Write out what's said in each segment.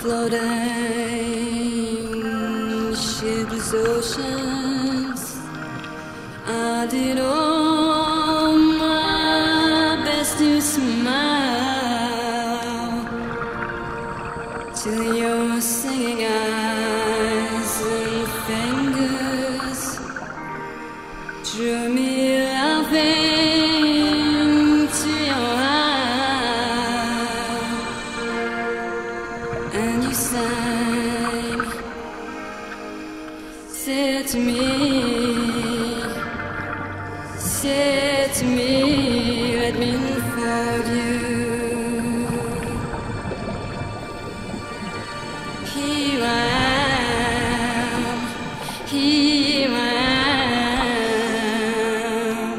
floating shipless oceans. I did all my best to smile till your singing eyes and fingers drew me laughing to your heart, and you sang, said to me, let me unfold you. Here I am,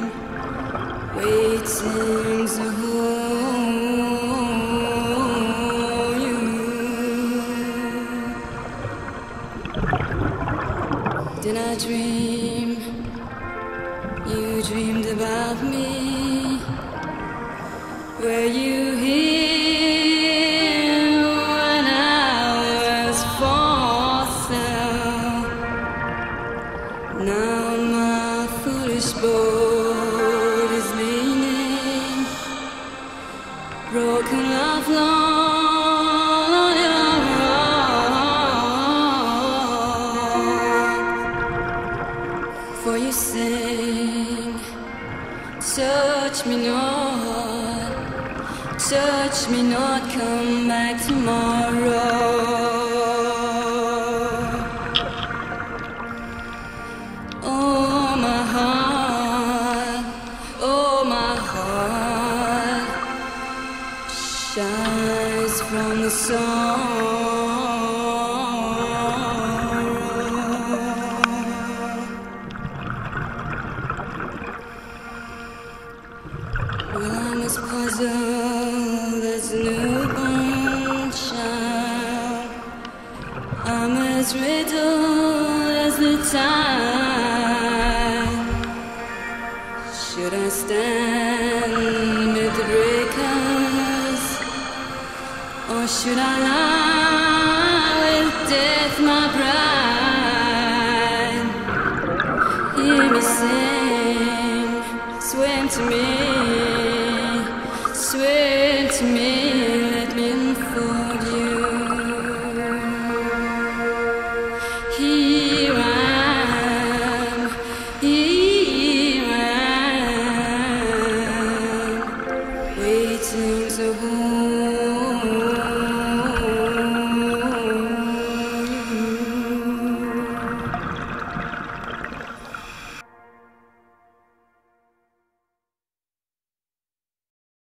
waiting to hold you. Did I dream? You dreamed about me. Were you here when I was for sale? Now my foolish boat is leaning, broken love long for you sing, touch me not, come back tomorrow. Oh my heart shines from the sun. Well, I'm as puzzled as a newborn child. I'm as riddled as the tide. Should I stand amid the breakers, or should I lie with death, my bride? Hear me sing, swim to me.